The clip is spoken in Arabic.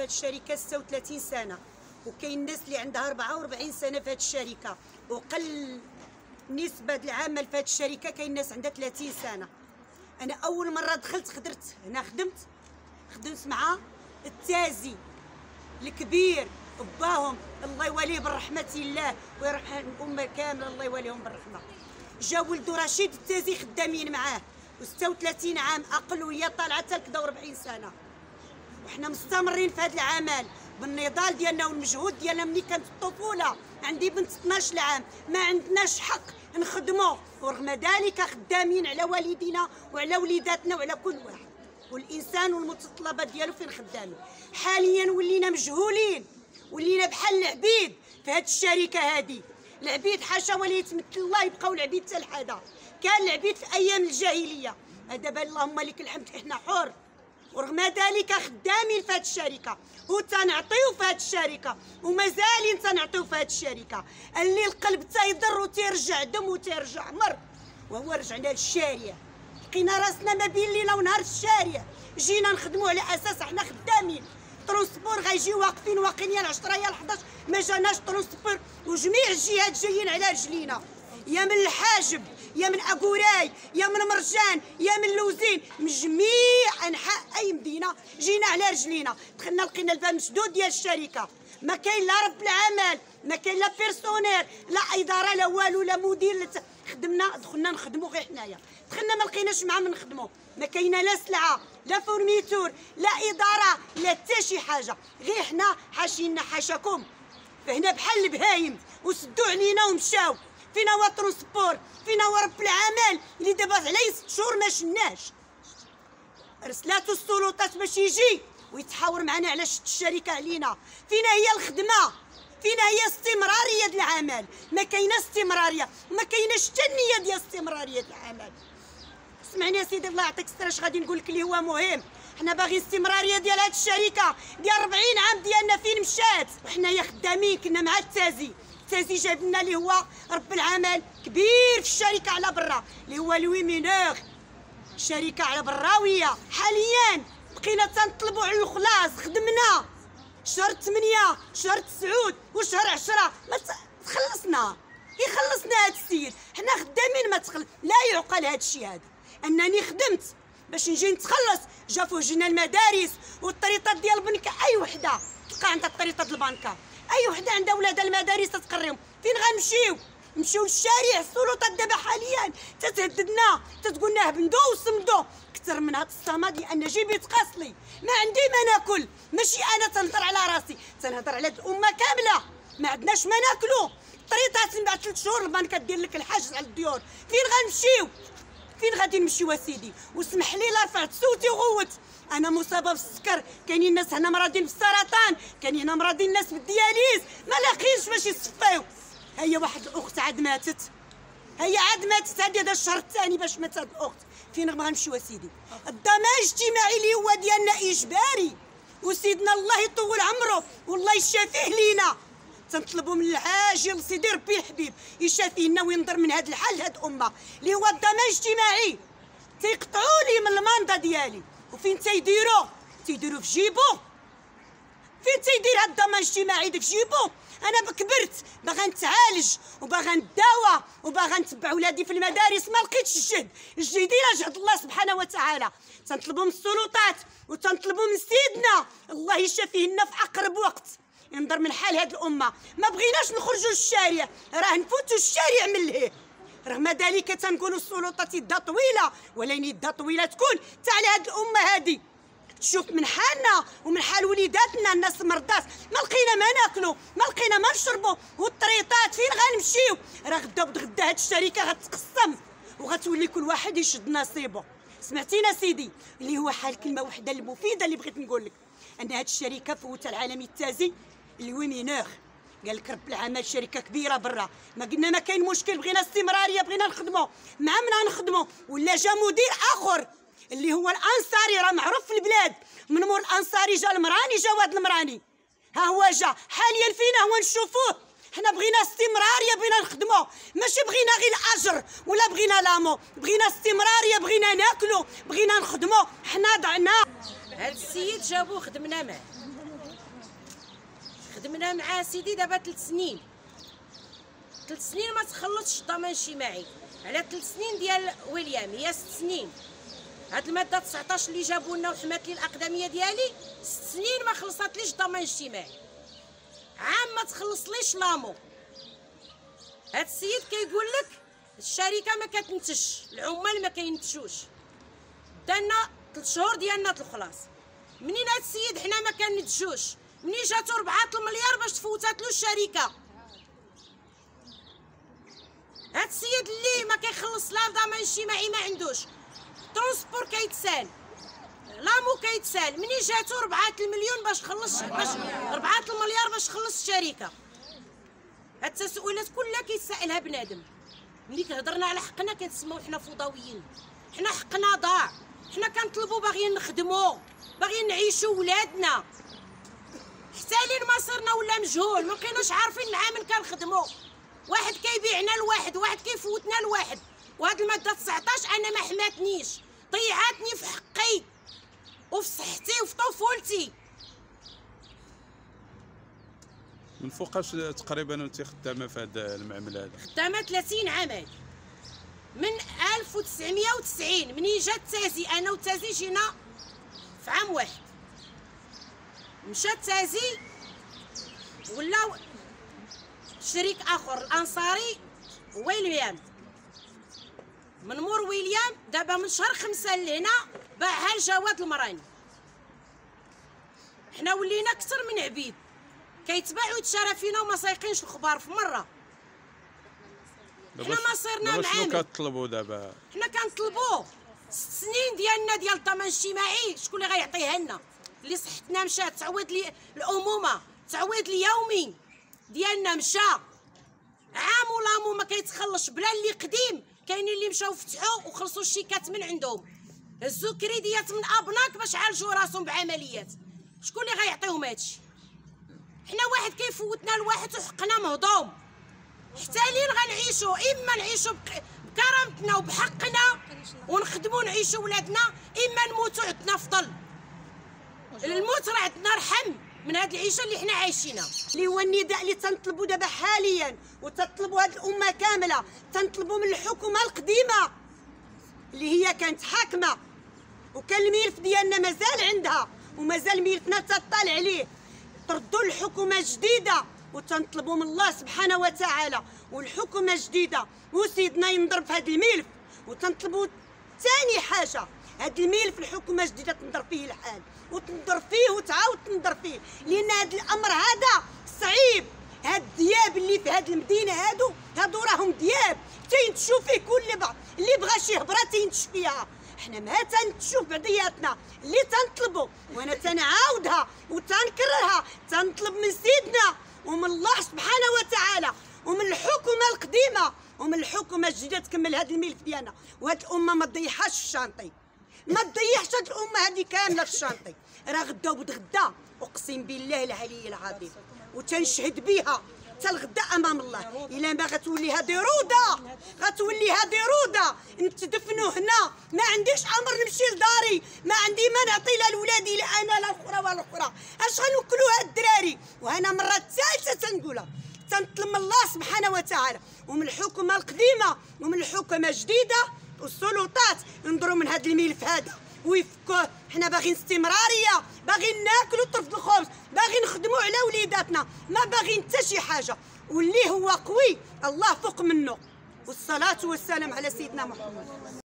الشركه 36 سنه، وكاين الناس اللي عندها 44 سنه في هذه الشركه، وقل نسبه العمل في هذه الشركه كاين ناس عندها 30 سنه. انا اول مره دخلت هنا خدمت مع التازي الكبير باهم الله يوليه بالرحمه الله ويرحم الامه كامله الله يوليهم بالرحمه. جا ولدو رشيد التازي خدامين معاه و36 عام اقل، وهي طالعه حتى 43 سنه، وحنا مستمرين في هذا العمل بالنضال ديالنا والمجهود ديالنا. ملي كانت الطفوله عندي بنت 12 عام ما عندناش حق نخدموا، ورغم ذلك خدامين على والدينا وعلى وليداتنا وعلى كل واحد، والانسان والمتطلبات ديالو فين خدامين. حاليا ولينا مجهولين، ولينا بحال العبيد في هذه الشركه هذه. العبيد حاشا ولا يتمثل الله يبقاو العبيد حتى لحدا. كان العبيد في ايام الجاهليه، دابا اللهم لك الحمد احنا حر، ورغم ذلك خدامين في هذه الشركه وتنعطيو في هذه الشركه ومازالين تنعطيو في هذه الشركه. اللي القلب تيضر وتيرجع دم وتيرجع مر، وهو رجعنا للشارع. لقينا راسنا ما بين ليله ونهار الشارع، جينا نخدموا على اساس احنا خدامين. ترونسبور غيجيو واقفين يا 10 يا 11 ما جاناش ترونسبور، وجميع الجهات جايين على رجلينا، يا من الحاجب يا من اكوراي يا من مرجان يا من لوزين، من جميع انحاء اي مدينه جينا على رجلينا. دخلنا لقينا الباب مسدود ديال الشركه، ما كاين لا رب العمل، ما كاين لا بيرسونيل لا اداره لا والو لا مدير. خدمنا دخلنا نخدموا غير حنايا، دخلنا ما لقيناش مع من نخدموا، ما كاينه لا سلعه لا فورنيتور لا اداره لا حتى شي حاجه، غير حنا حاشينا حاشاكم. فهنا بحال البهايم وسدوا علينا ومشاو. فينا هو ترونسبور، فينا هو رب العمل اللي دابا عليه 6 شهور ما شناش. رسلاتو السلطات باش يجي ويتحاور معنا على شد الشركه علينا. فينا هي الخدمه، فينا هي استمراريه ديال العمل، ما كاينه استمراريه وما كايناش حتى النيه ديال استمراريه العمل. اسمعني يا سيدي الله يعطيك الستر، اش غادي نقول لك اللي هو مهم. حنا باغي استمراريه ديال هاد الشركه ديال 40 عام ديالنا فين مشات. وحنايا خدامين كنا مع التازي جاب لنا اللي هو رب العمل كبير في الشركه على برا اللي هو لوي مينور، شركه على براويه. حاليا بقينا تنطلبوا على الخلاص، خدمنا شهر 8 شهر 9 وشهر 10 ما تخلصنا، يخلصنا هذا السيد. حنا خدامين ما تخلص، لا يعقل هذا الشيء هذا. انني خدمت باش نجي نتخلص، جا في وجهنا المدارس والطريطات ديال البنك. اي وحده تلقى عندها طريطه البنكه، اي وحده عندها ولادها المدارس تقريهم. فين غنمشيو؟ نمشيو للشارع. السلطات دابا حاليا تتهددنا، تتقول لنا هبندو وصمدو اكثر من هاد الصمد، لان جيبي تقاصلي ما عندي ما ناكل. ماشي انا تنهضر على راسي، تنهضر على الامه كامله. ما عندناش ما ناكلو. الطريطات من بعد 3 شهور البنكه دير لك الحجز على الديور. فين غنمشيو؟ فين غادي نمشيو اسيدي؟ واسمح لي لا رفعت صوتي وغوت، انا مصابه بالسكر، كاينين الناس هنا مرضين بالسرطان، كاينين هنا مرضين الناس بالدياليز، ما لاقينش باش يصفيو. هي واحد الاخت عاد ماتت، هي عاد ماتت، هذه هذا الشهر الثاني باش ماتت هاد الاخت. فين غنمشيو اسيدي؟ الضمان الاجتماعي اللي هو ديالنا اجباري، وسيدنا الله يطول عمره والله يشافيه لينا. تنطلبوا من العاجل سيدي ربي الحبيب يشافي لنا وينظر من هذا الحال لهاد الامه اللي هو الضمان الاجتماعي. تيقطعوا لي من الماندا ديالي، وفين تيديروا في جيبو. فين تيدير هاد الضمان الاجتماعي في جيبو؟ انا كبرت باغا نتعالج وباغا نداوى وباغا نتبع ولادي في المدارس، ما لقيتش الجهد الى جهد الله سبحانه وتعالى. تنطلبوا من السلطات وتنطلبوا من سيدنا الله يشافيه لنا في اقرب وقت، ينظر من حال هاد الامه. ما بغيناش نخرجوا للشارع، راه نفوتوا الشارع من لهيه. رغم ذلك تنقولوا السلطات يدها طويله، ولكن يدها طويله تكون حتى على هاد الامه هادي. تشوف من حالنا ومن حال وليداتنا، الناس مرضات ما لقينا ما ناكلوا، ما لقينا ما نشربوا، والطريطات فين غنمشيو؟ راه غدا بغدا هاد الشركه غتقسم وغتولي كل واحد يشد نصيبه. سمعتينا سيدي؟ اللي هو حال كلمه وحده المفيده اللي بغيت نقول لك، ان هاد الشركه فوتها العالمي التازي اللي هو مينور، قال لك رب العمل شركه كبيره برا. ما قلنا ما كاين مشكل، بغينا استمراريه، بغينا نخدموا مع من نخدموا. ولا جا مدير اخر اللي هو الانصاري، راه معروف في البلاد، من مور الانصاري جا المراني، جا واد المراني، ها هو جا حاليا فينا هو نشوفوه. حنا بغينا استمراريه، بغينا نخدموا، ماشي بغينا غير الاجر ولا بغينا لامو، بغينا استمراريه، بغينا ناكلوا، بغينا نخدموا. حنا ضعنا. هاد السيد جابوه خدمنا معاه، خدمنا مع سيدي دابا 3 سنين. 3 سنين ما تخلصش الضمان الاجتماعي على 3 سنين ديال ويليام، هي 6 سنين. هاد الماده 19 اللي جابوا لنا وحمات لي الاقدميه ديالي 6 سنين ما خلصاتليش الضمان الاجتماعي، عام ما تخلصليش لامو. هاد السيد كيقول لك الشركه ما كتنتجش، العمال ما كينتجوش، دانا 3 شهور ديالنا الخلاص. منين هاد السيد حنا ما كننتجوش، منين جاتو 4 المليار باش تفوتاتلو الشركه. هاد السيد اللي ما كيخلص لا ضمان اجتماعي ما عندوش، ترونسبور كيتسال، لامو كيتسال، منين جاتو 4 المليون باش خلص، باش 4 المليار باش خلص الشركه. هاد التساؤلات كلها كيتسائلها بنادم. ملي كهضرنا على حقنا كنتسموا حنا فضويين، حنا حقنا ضاع، حنا كنطلبوا باغيين نخدموا، باغيين نعيشوا ولادنا. حتى لين مصيرنا ولا مجهول، ما بقيناش عارفين مع من كنخدموا، واحد كيبيعنا لواحد، واحد كيفوتنا لواحد. وهاد الماده 19 انا ما حماتنيش، ضيعاتني في حقي وفي صحتي وفي طفولتي. من فوقاش تقريبا انت خدامه في هذا المعمل هذا؟ خدامه 30 عام من 1990 منين جات تازي. انا وتازي جينا في عام واحد، مشات تازي ولا شريك اخر الانصاري ويليام. من مور ويليام دابا من شهر 5 لهنا باعها لجواد المراني. حنا ولينا اكثر من عبيد، كيتباع ويتشرى فينا وما سايقينش الخبار في مره. حنا مصيرنا معامل. شنو كتطلبوا دابا؟ حنا كنطلبوا 6 سنين ديالنا ديال الضمان الاجتماعي، شكون اللي غيعطيها لنا؟ اللي صحتنا مشات، تعويض لي الامومه، تعويض اليومي ديالنا مشى، عام ولامو ما كيتخلصش بلا اللي قديم. كاينين اللي مشاو فتحوا وخلصوا الشيكات من عندهم، هزوا كريديات من ابناك باش عالجوا راسهم بعمليات. شكون اللي غيعطيهم هادشي؟ حنا واحد كيفوتنا لواحد وحقنا مهضوم. حتى لين غنعيشوا، اما نعيشوا بكرامتنا وبحقنا ونخدموا نعيشوا ولادنا، اما نموتوا عندنا افضل. الموت راه عندنا رحم من هاد العيشه اللي حنا عايشينها. اللي هو النداء اللي تنطلبوا دابا حاليا وتطلبوا هاد الامه كامله، تنطلبوا من الحكومه القديمه اللي هي كانت حاكمه وكان الملف ديالنا مازال عندها ومازال ملفنا تطلع عليه، تردوا الحكومه الجديده وتنطلبوا من الله سبحانه وتعالى والحكومه الجديده وسيدنا ينظر في هذا الملف. وتنطلبوا ثاني حاجه هذا الملف الحكومه الجديده تنظر فيه الحال وتنظر فيه وتعاود تنظر فيه، لان هذا الامر هذا صعيب. هاد الدياب اللي في هاد المدينه هادو راهم دياب تينتشوا فيه كل بعض، اللي بغى شي هبره تينتش فيها. حنا ما تنتشوا بعضياتنا، اللي تنطلبوا وانا تنعاودها وتنكررها، تنطلب من سيدنا ومن الله سبحانه وتعالى ومن الحكومه القديمه ومن الحكومه الجديده تكمل هذا الملف ديالنا. وهاد الامه ما تضيعهاش في الشانطي، ما تضيعش هاد الامه هذه كامله في الشانطي. راه غدا وبغدا اقسم بالله العلي العظيم وتنشهد بها حتى الغدا امام الله. الا ما غتولي هذه روضه، غتولي هذه روضه نتدفنوا هنا. ما عنديش امر نمشي لداري، ما عندي ما نعطي لا لولادي لا انا لا الاخرى ولا الاخرى. اش غنوكلوا هاد الدراري؟ وهنا مره ثالثه تنقولها، تنطلب من الله سبحانه وتعالى ومن الحكومه القديمه ومن الحكومه الجديده والسلطات ينظروا من هذا الملف هذا ويفكوه. حنا باغيين استمراريه، باغيين ناكلوا طرف الخبز، باغيين نخدموا على وليداتنا، ما باغيين حتى شي حاجه. واللي هو قوي الله فوق منه. والصلاه والسلام على سيدنا محمد.